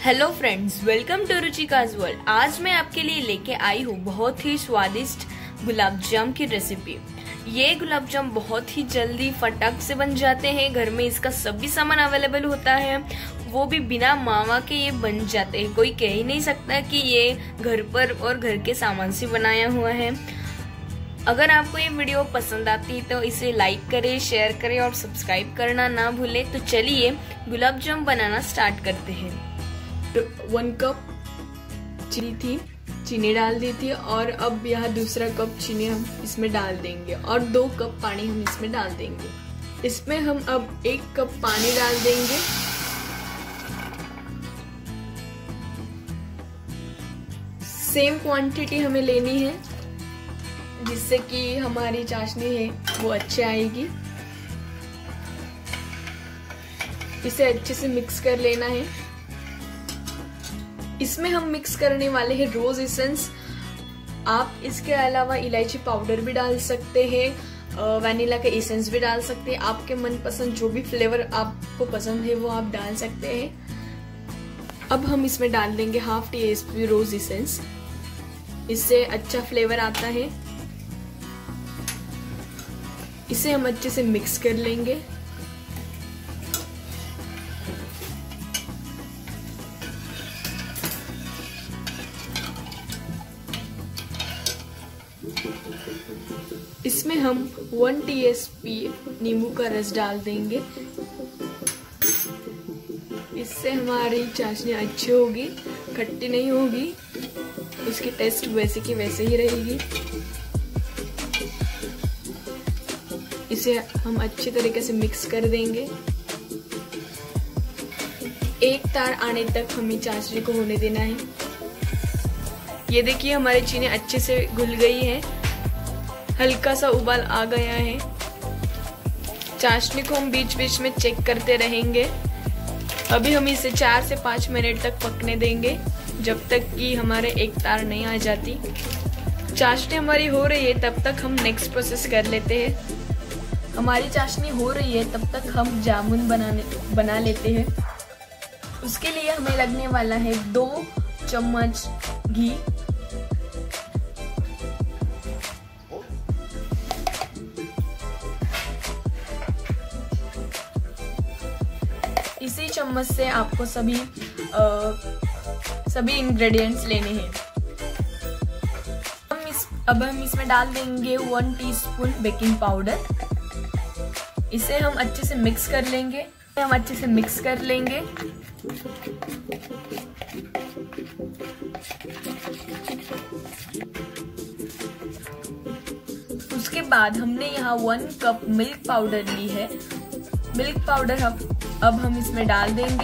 Hello friends, welcome to Ruchika's world. आज मैं आपके लिए लेके आई हूँ बहुत ही स्वादिष्ट गुलाब जाम की रेसिपी। ये गुलाब जाम बहुत ही जल्दी फटाक से बन जाते हैं। घर में इसका सभी सामान अवेलेबल होता है, वो भी बिना मावा के ये बन जाते हैं। कोई कह ही नहीं सकता कि ये घर पर और घर के सामान से बनाया हुआ है। अगर आपको ये वीडियो पसंद आती है तो इसे लाइक करें, शेयर करें और सब्सक्राइब करना ना भूलें। तो चलिए गुलाब जाम बनाना स्टार्ट करते हैं। 1 कप चीनी डाल दी थी और अब यह दूसरा कप चीनी हम इसमें डाल देंगे और 2 कप पानी हम इसमें डाल देंगे। इसमें हम अब 1 कप पानी डाल देंगे। सेम क्वांटिटी हमें लेनी है जिससे कि हमारी चाशनी है वो अच्छे आएगी। इसे अच्छे से मिक्स कर लेना है। इसमें हम मिक्स करने वाले हैं रोज एसेंस। आप इसके अलावा इलायची पाउडर भी डाल सकते हैं, वैनिला का एसेंस भी डाल सकते हैं। आपके मनपसंद जो भी फ्लेवर आपको पसंद है वो आप डाल सकते हैं। अब हम इसमें डाल देंगे half teaspoon rose essence. इससे अच्छा फ्लेवर आता है। इसे हम अच्छे से मिक्स कर लेंगे। इसमें हम 1 टीस्पून नींबू का रस डाल देंगे। इससे हमारी चाशनी अच्छी होगी, खट्टी नहीं होगी। इसकी टेस्ट वैसे की वैसे ही रहेगी। इसे हम अच्छी तरीके से मिक्स कर देंगे। एक तार आने तक हमें चाशनी को होने देना है। ये देखिए हमारी चीनी अच्छे से घुल गई है, हल्का सा उबाल आ गया है। चाशनी को हम बीच बीच में चेक करते रहेंगे। अभी हम इसे 4 से 5 मिनट तक पकने देंगे, जब तक कि हमारे एक तार नहीं आ जाती। चाशनी हमारी हो रही है तब तक हम नेक्स्ट प्रोसेस कर लेते हैं। हमारी चाशनी हो रही है तब तक हम जामुन बना लेते हैं। उसके लिए हमें लगने वाला है 2 चम्मच घी, इसी चम्मच से आपको सभी इंग्रेडिएंट्स लेने हैं। अब हम इसमें डाल देंगे 1 टीस्पून बेकिंग पाउडर। इसे हम अच्छे से मिक्स कर लेंगे। उसके बाद हमने यहाँ 1 कप मिल्क पाउडर ली है। मिल्क पाउडर अब हम इसमें डाल देंगे।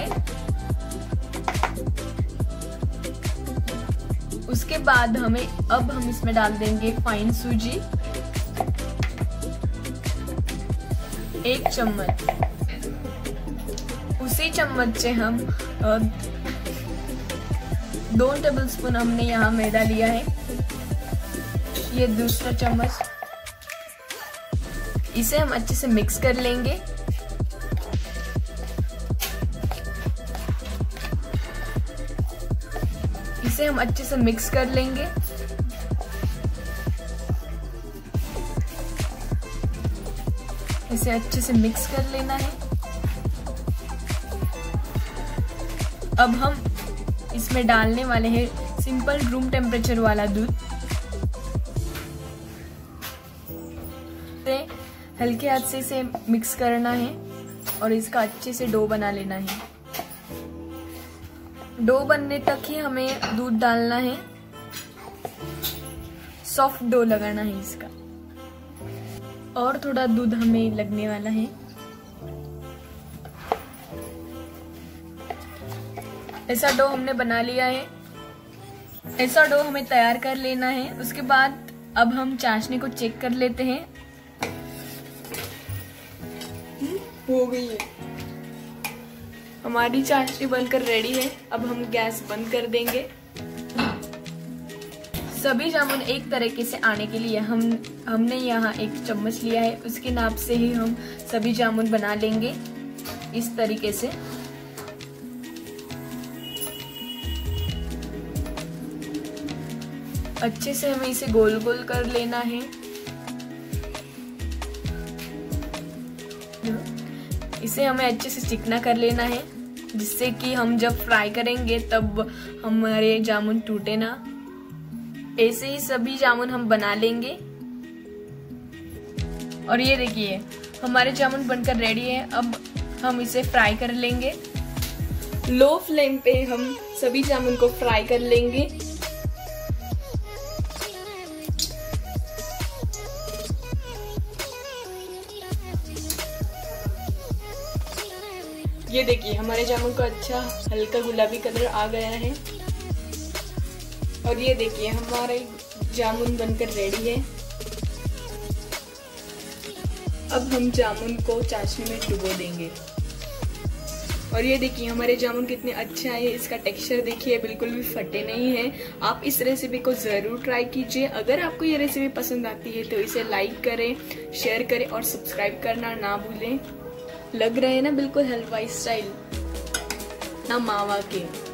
उसके बाद हम इसमें डाल देंगे फाइन सूजी 1 चम्मच। उसी चम्मच से हम 2 टेबलस्पून हमने यहाँ मैदा लिया है। ये दूसरा चम्मच। इसे हम अच्छे से मिक्स कर लेंगे। इसे हम अच्छे से मिक्स कर लेंगे। इसे अच्छे से मिक्स कर लेना है। अब हम इसमें डालने वाले हैं सिंपल रूम टेम्परेचर वाला दूध। हल्के हाथ से इसे मिक्स करना है और इसका अच्छे से डो बना लेना है। डो बनने तक ही हमें दूध डालना है। सॉफ्ट डो लगाना है इसका, और थोड़ा दूध हमें लगने वाला है। ऐसा डो हमने बना लिया है। ऐसा डो हमें तैयार कर लेना है। उसके बाद अब हम चाशनी को चेक कर लेते हैं। हो गई है हमारी चाशनी बनकर रेडी है। अब हम गैस बंद कर देंगे। सभी जामुन एक तरीके से आने के लिए हमने यहाँ 1 चम्मच लिया है। उसके नाप से ही हम सभी जामुन बना लेंगे इस तरीके से। अच्छे से हमें इसे गोल गोल कर लेना है। इसे हमें अच्छे से चिकना कर लेना है, जिससे कि हम जब फ्राई करेंगे तब हमारे जामुन टूटे ना। ऐसे ही सभी जामुन हम बना लेंगे। और ये देखिए हमारे जामुन बनकर रेडी है। अब हम इसे फ्राई कर लेंगे। लो फ्लेम पे हम सभी जामुन को फ्राई कर लेंगे। ये देखिए हमारे जामुन को अच्छा हल्का गुलाबी कलर आ गया है। और ये देखिए हमारे जामुन बनकर रेडी है। अब हम जामुन को चाशनी में डुबो देंगे। और ये देखिए हमारे जामुन कितने अच्छे आए। इसका टेक्सचर देखिए बिल्कुल भी फटे नहीं है। आप इस रेसिपी को जरूर ट्राई कीजिए। अगर आपको ये रेसिपी पसंद आती है तो इसे लाइक करें, शेयर करें और सब्सक्राइब करना ना भूलें। लग रहे हैं ना बिल्कुल हलवाई स्टाइल, ना मावा के।